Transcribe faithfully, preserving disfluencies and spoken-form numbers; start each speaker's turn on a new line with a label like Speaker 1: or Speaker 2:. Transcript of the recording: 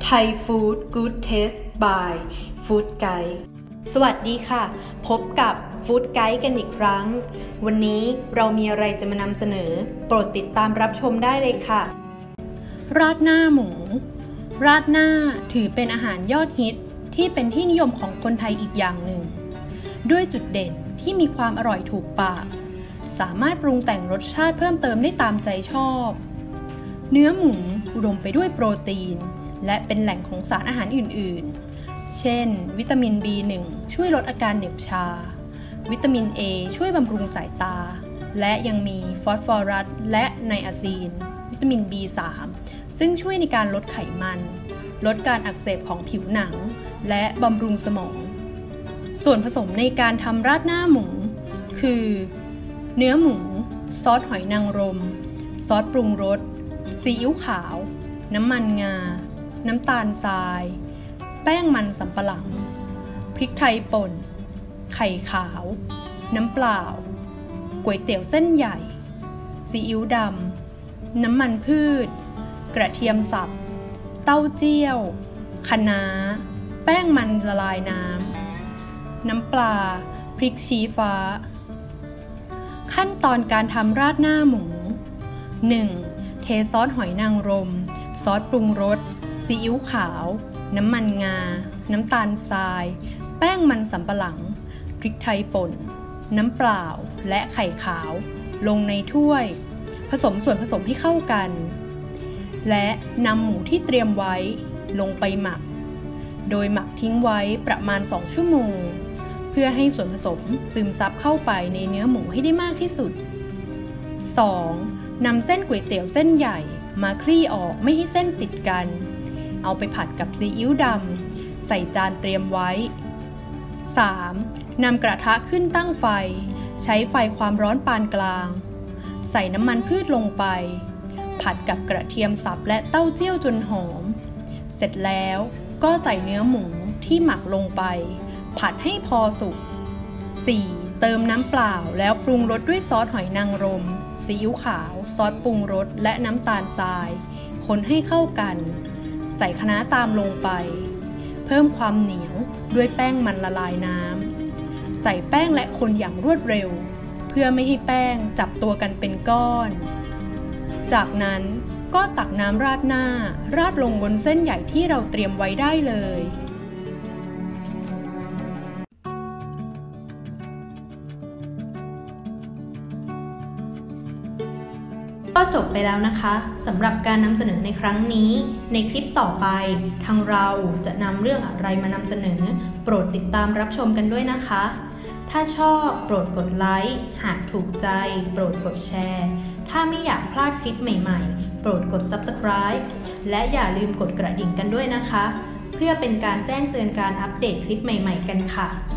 Speaker 1: Thai Food Good Taste by Food Guide สวัสดีค่ะพบกับ Food Guide กันอีกครั้งวันนี้เรามีอะไรจะมานำเสนอโปรดติดตามรับชมได้เลยค่ะราดหน้าหมูราดหน้าถือเป็นอาหารยอดฮิตที่เป็นที่นิยมของคนไทยอีกอย่างหนึ่งด้วยจุดเด่นที่มีความอร่อยถูกปากสามารถปรุงแต่งรสชาติเพิ่มเติมได้ตามใจชอบเนื้อหมูอุดมไปด้วยโปรตีนและเป็นแหล่งของสารอาหารอื่นๆเช่นวิตามิน บี หนึ่ง ช่วยลดอาการเหน็บชาวิตามิน A ช่วยบำรุงสายตาและยังมีฟอสฟอรัสและไนอาซีนวิตามิน บี สาม ซึ่งช่วยในการลดไขมันลดการอักเสบของผิวหนังและบำรุงสมองส่วนผสมในการทำราดหน้าหมูคือเนื้อหมูซอสหอยนางรมซอสปรุงรสซีอิ๊วขาวน้ำมันงาน้ำตาลทรายแป้งมันสำปะหลังพริกไทยป่นไข่ขาวน้ำเปล่าก๋วยเตี๋ยวเส้นใหญ่ซีอิ๊วดำน้ำมันพืชกระเทียมสับเต้าเจี้ยวคะน้าแป้งมันละลายน้ำน้ำปลาพริกชี้ฟ้าขั้นตอนการทำราดหน้าหมู หนึ่ง. เทซอสหอยนางรมซอสปรุงรสซีอิ๊วขาวน้ำมันงาน้ำตาลทรายแป้งมันสำปะหลังพริกไทยป่นน้ำเปล่าและไข่ขาวลงในถ้วยผสมส่วนผสมให้เข้ากันและนำหมูที่เตรียมไว้ลงไปหมักโดยหมักทิ้งไว้ประมาณสองชั่วโมงเพื่อให้ส่วนผสมซึมซับเข้าไปในเนื้อหมูให้ได้มากที่สุด สอง. นำเส้นก๋วยเตี๋ยวเส้นใหญ่มาคลี่ออกไม่ให้เส้นติดกันเอาไปผัดกับซีอิ๊วดำใส่จานเตรียมไว้ สาม. นำกระทะขึ้นตั้งไฟใช้ไฟความร้อนปานกลางใส่น้ำมันพืชลงไปผัดกับกระเทียมสับและเต้าเจี้ยวจนหอมเสร็จแล้วก็ใส่เนื้อหมูที่หมักลงไปผัดให้พอสุก สี่. เติมน้ำเปล่าแล้วปรุงรสด้วยซอสหอยนางรมซีอิ๊วขาวซอสปรุงรสและน้ำตาลทรายคนให้เข้ากันใส่คะน้าตามลงไปเพิ่มความเหนียวด้วยแป้งมันละลายน้ำใส่แป้งและคนอย่างรวดเร็วเพื่อไม่ให้แป้งจับตัวกันเป็นก้อนจากนั้นก็ตักน้ำราดหน้าราดลงบนเส้นใหญ่ที่เราเตรียมไว้ได้เลยก็จบไปแล้วนะคะสำหรับการนำเสนอในครั้งนี้ในคลิปต่อไปทางเราจะนำเรื่องอะไรมานำเสนอโปรดติดตามรับชมกันด้วยนะคะถ้าชอบโปรดกดไลค์หากถูกใจโปรดกดแชร์ถ้าไม่อยากพลาดคลิปใหม่ๆโปรดกด ซับสไครบ์ และอย่าลืมกดกระดิ่งกันด้วยนะคะเพื่อเป็นการแจ้งเตือนการอัปเดตคลิปใหม่ๆกันค่ะ